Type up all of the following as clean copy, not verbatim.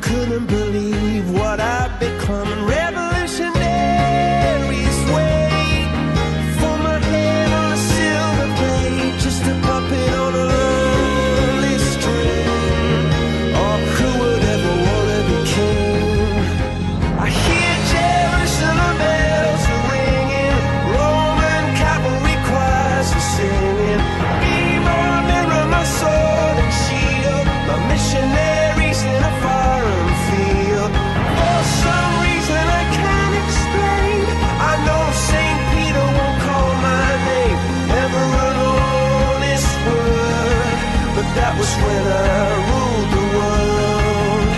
couldn't believe what I'd become. And revolutionaries wait for my head on a silver plate, just a puppet on a lonely string. Oh, who would ever wanna be king? I hear Jerusalem bells are ringing, Roman cavalry choirs are singing. Be my mirror, my sword and shield, my missionaries in a foreign field. For some reason I can't explain, I know St. Peter won't call my name ever an honest word, but that was when I ruled the world.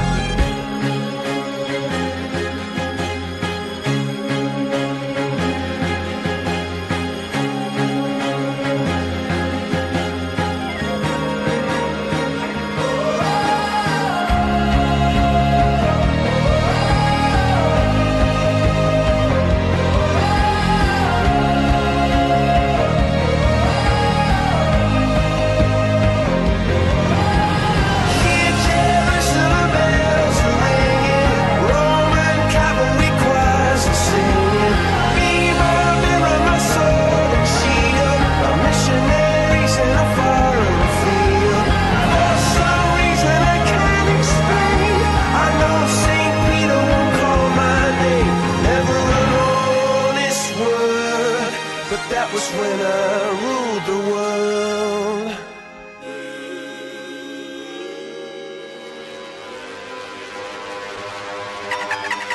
Hear Jerusalem bells are ringing, Roman cavalry choirs are singing. Be my mirror, my sword and shield, my missionaries in a foreign field. For some reason I can't explain, I know St. Peter won't call my name ever an honest word, but that was when I ruled the world.